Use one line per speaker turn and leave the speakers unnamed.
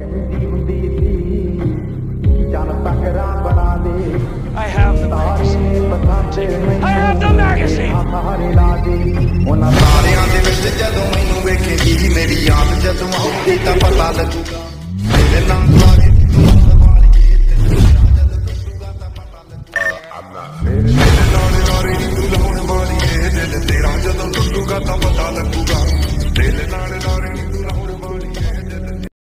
I have the magazine. I have the magazine.
ਉਹਨਾਂ ਸਾਰਿਆਂ ਦੇ ਵਿੱਚ ਜਦੋਂ ਮੈਨੂੰ ਵੇਖੇਗੀ ਮੇਰੀ ਯਾਦ ਜਦੋਂ ਆਉਂਦੀ ਤਾਂ ਪਤਾ ਲੱਗੂਗਾ ਤੇਰੇ ਨਾਲ